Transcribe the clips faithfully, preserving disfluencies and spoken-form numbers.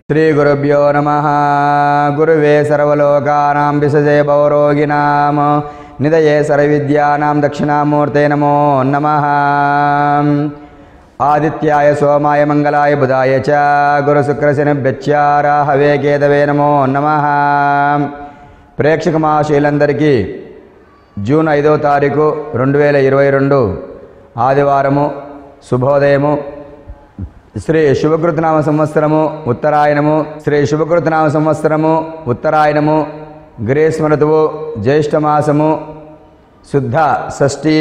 श्री गुरुभ्यो नमः। गुरुवे सर्वलोकानां विसजे भवरोगिणां निधये सर्वविद्यानां दक्षिणामूर्ते नमो नमः। आदित्याय सोमाय मंगलाय बुधाय च गुरुशुक्रशनिभ्यश्च राहवे केतवे नमो नमः। प्रेक्षक महाशयुలందరికీ జూన్ ఐదవ తారీఖు రెండు వేల ఇరవై రెండు ఆదివారము శుభోదయము. శ్రీ శుభకృతనామ సంవత్సరము ఉత్తరాయణము శ్రీ శుభకృతనామ సంవత్సరము ఉత్తరాయణము గ్రీష్మ ఋతువు జ్యేష్ఠమాసము శుద్ధ షష్ఠి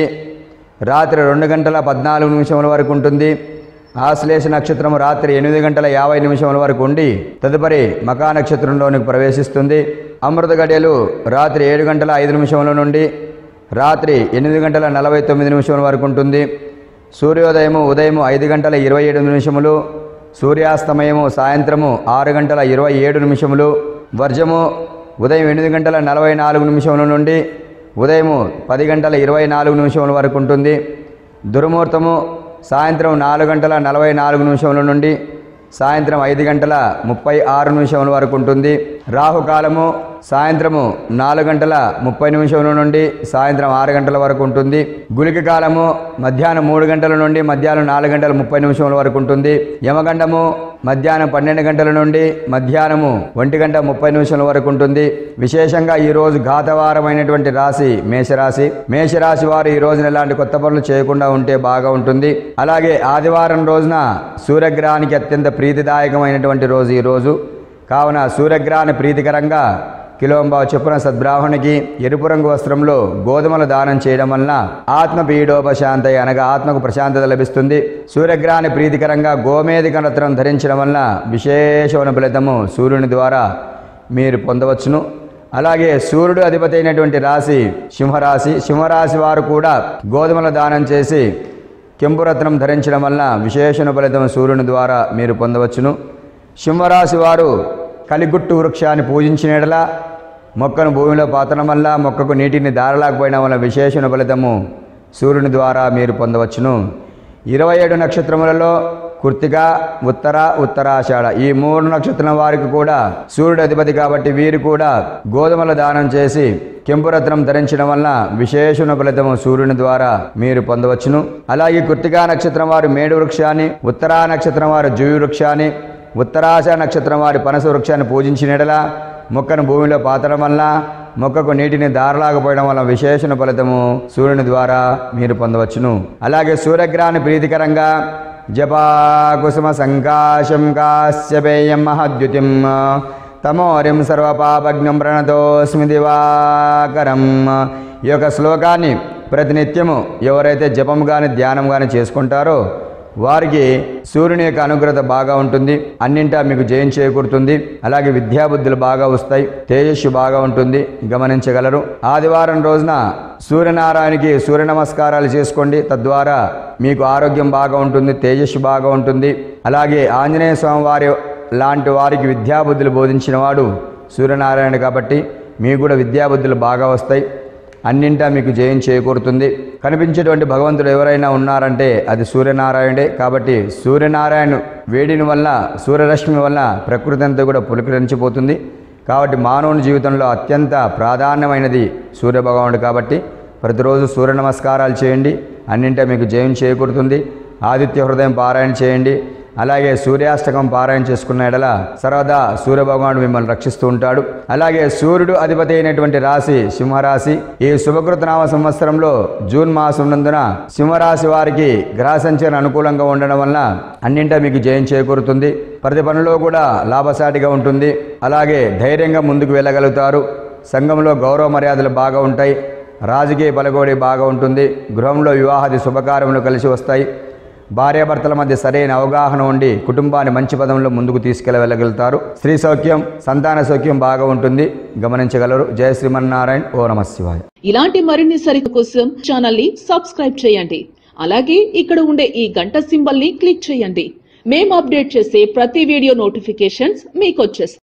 రాత్రి రెండు గంటల పద్నాలుగు నిమిషముల వరకు ఉంటుంది. ఆశ్లేష నక్షత్రము రాత్రి ఎనిమిది గంటల యాభై నిమిషముల వరకు ఉండి తదుపరి మకా నక్షత్రంలోనికి ప్రవేశిస్తుంది. అమృత గడియలు రాత్రి ఏడు గంటల ఐదు నిమిషముల నుండి రాత్రి ఎనిమిది గంటల నలభై తొమ్మిది నిమిషముల వరకు ఉంటుంది. సూర్యోదయము ఉదయము ఐదు గంటల ఇరవై ఏడు నిమిషములు, సూర్యాస్తమయము సాయంత్రము ఆరు గంటల ఇరవై ఏడు నిమిషములు, వర్జము ఉదయం ఎనిమిది గంటల నలభై నాలుగు నిమిషముల నుండి ఉదయము పది గంటల ఇరవై నాలుగు నిమిషముల వరకు ఉంటుంది. దుర్ముహూర్తము సాయంత్రం నాలుగు గంటల నలభై నాలుగు నిమిషముల నుండి సాయంత్రం ఐదు గంటల ముప్పై ఆరు నిమిషముల వరకు ఉంటుంది. రాహుకాలము సాయంత్రము నాలుగు గంటల ముప్పై నిమిషముల నుండి సాయంత్రం ఆరు గంటల వరకు ఉంటుంది. గుళిక కాలము మధ్యాహ్నం మూడు గంటల నుండి మధ్యాహ్నం నాలుగు గంటల ముప్పై నిమిషముల వరకు ఉంటుంది. యమగండము మధ్యాహ్నం పన్నెండు గంటల నుండి మధ్యాహ్నము ఒంటి గంట ముప్పై నిమిషముల వరకు ఉంటుంది. విశేషంగా ఈరోజు ఘాతవారమైనటువంటి రాశి మేషరాశి. మేషరాశి వారు ఈ రోజున ఎలాంటి కొత్త పనులు చేయకుండా ఉంటే బాగా ఉంటుంది. అలాగే ఆదివారం రోజున సూర్యగ్రహానికి అత్యంత ప్రీతిదాయకమైనటువంటి రోజు ఈ రోజు. కావున సూర్యగ్రహాన్ని ప్రీతికరంగా కిలోంబావు చొప్పున సద్బ్రాహ్మణికి ఎరుపు రంగు వస్త్రంలో గోధుమల దానం చేయడం వలన ఆత్మ పీడోపశాంతి అనగా ఆత్మకు ప్రశాంతత లభిస్తుంది. సూర్యగ్రహాన్ని ప్రీతికరంగా గోమేధిక రత్నం ధరించడం వలన విశేషమైన ఫలితము సూర్యుని ద్వారా మీరు పొందవచ్చును. అలాగే సూర్యుడు అధిపతి అయినటువంటి రాశి సింహరాశి. సింహరాశి వారు కూడా గోధుమల దానం చేసి కెంపురత్నం ధరించడం వలన విశేషణ ఫలితం సూర్యుని ద్వారా మీరు పొందవచ్చును. సింహరాశి వారు కలిగుట్టు వృక్షాన్ని పూజించినట్లా మొక్కను భూమిలో పాతడం వల్ల మొక్కకు నీటిని దారలాకపోయడం వల్ల విశేషణ ఫలితము సూర్యుని ద్వారా మీరు పొందవచ్చును. ఇరవై ఏడు నక్షత్రములలో కృత్తిక ఉత్తర ఉత్తరాషాఢ ఈ మూడు నక్షత్రం వారికి కూడా సూర్యుడు అధిపతి కాబట్టి వీరు కూడా గోధుమల దానం చేసి కెంపురత్నం ధరించడం వల్ల విశేషణ ఫలితము సూర్యుని ద్వారా మీరు పొందవచ్చును. అలాగే కృత్తికా నక్షత్రం వారు మేడు వృక్షాన్ని, ఉత్తరా నక్షత్రం వారు జువి వృక్షాన్ని, ఉత్తరాశ నక్షత్రం వారి పనస వృక్షాన్ని పూజించినట్లా మొక్కను భూమిలో పాతడం వల్ల మొక్కకు నీటిని దారలాగపోయడం వల్ల విశేషణ ఫలితము సూర్యుని ద్వారా మీరు పొందవచ్చును. అలాగే సూర్యగ్రహాన్ని ప్రీతికరంగా జపా కుసుమ సంకాశం కాశ్యపేయం మహద్యుతిం తమోరిం సర్వపాపజ్ఞం ప్రణతోస్మి దివాకరం. ఈ యొక్క శ్లోకాన్ని ప్రతినిత్యము ఎవరైతే జపం కానీ ధ్యానం కానీ చేసుకుంటారో వారికి సూర్యుని యొక్క అనుగ్రహత బాగా ఉంటుంది. అన్నింటా మీకు జయం చేకూరుతుంది. అలాగే విద్యాబుద్ధులు బాగా వస్తాయి. తేజస్సు బాగా ఉంటుంది, గమనించగలరు. ఆదివారం రోజున సూర్యనారాయణకి సూర్య నమస్కారాలు చేసుకోండి. తద్వారా మీకు ఆరోగ్యం బాగా ఉంటుంది, తేజస్సు బాగా ఉంటుంది. అలాగే ఆంజనేయ స్వామి వారి లాంటి వారికి విద్యాబుద్ధులు బోధించిన వాడు సూర్యనారాయణ కాబట్టి మీకు కూడా విద్యాబుద్ధులు బాగా వస్తాయి. అన్నింటా మీకు జయం చేకూరుతుంది. కనిపించేటువంటి భగవంతుడు ఎవరైనా ఉన్నారంటే అది సూర్యనారాయణుడే కాబట్టి సూర్యనారాయణ వేడిని వల్ల సూర్యరశ్మి వల్ల ప్రకృతి అంతా కూడా పులకరించిపోతుంది. కాబట్టి మానవుని జీవితంలో అత్యంత ప్రాధాన్యమైనది సూర్యభగవానుడు కాబట్టి ప్రతిరోజు సూర్య నమస్కారాలు చేయండి. అన్నింటా మీకు జయం చేకూరుతుంది. ఆదిత్య హృదయం పారాయణ చేయండి. అలాగే సూర్యాష్టకం పారాయణ చేసుకున్న ఎడల సర్వదా సూర్యభగవానుడు మిమ్మల్ని రక్షిస్తూ ఉంటాడు. అలాగే సూర్యుడు అధిపతి అయినటువంటి రాశి సింహరాశి. ఈ శుభకృతనామ సంవత్సరంలో జూన్ మాసం నందున సింహరాశి వారికి గ్రహ సంచారం అనుకూలంగా ఉండడం వల్ల అన్నింటా మీకు జయం చేకూరుతుంది. ప్రతి పనిలో కూడా లాభసాటిగా ఉంటుంది. అలాగే ధైర్యంగా ముందుకు వెళ్ళగలుగుతారు. సంఘంలో గౌరవ మర్యాదలు బాగా ఉంటాయి. రాజకీయ బలగోడి బాగా ఉంటుంది. గృహంలో వివాహాది శుభకార్యములు కలిసి వస్తాయి. భార్యాభర్తల మధ్య సరైన అవగాహన ఉండి కుటుంబాన్ని మంచి పదంలో ముందుకు తీసుకెళ్ళగలుగుతారు. స్త్రీ సౌఖ్యం, సంతాన సౌఖ్యం బాగా ఉంటుంది, గమనించగలరు. జయ శ్రీమన్నారాయణ. ఓ నమ శివాయ. ఇలాంటి మరిన్ని సరిత కోసం ఛానల్ ని సబ్స్క్రైబ్ చేయండి. అలాగే ఇక్కడ ఉండే ఈ గంట సింబల్ ని క్లిక్ చేయండి. మేము అప్డేట్ చేసే ప్రతి వీడియో నోటిఫికేషన్స్ మీకు వచ్చేస్తాయి.